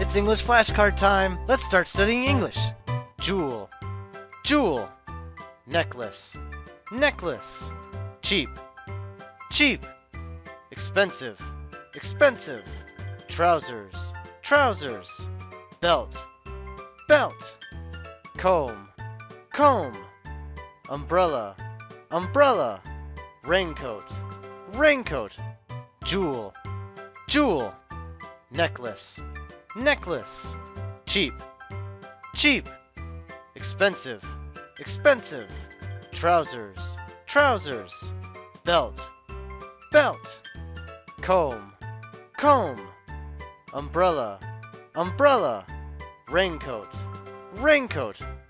It's English flashcard time. Let's start studying English. Jewel, jewel. Necklace, necklace. Cheap, cheap. Expensive, expensive. Trousers, trousers. Belt, belt. Comb, comb. Umbrella, umbrella. Raincoat, raincoat. Jewel, jewel. Necklace, necklace. Cheap, cheap. Expensive, expensive. Trousers, trousers. Belt, belt. Comb, comb. Umbrella, umbrella. Raincoat, raincoat.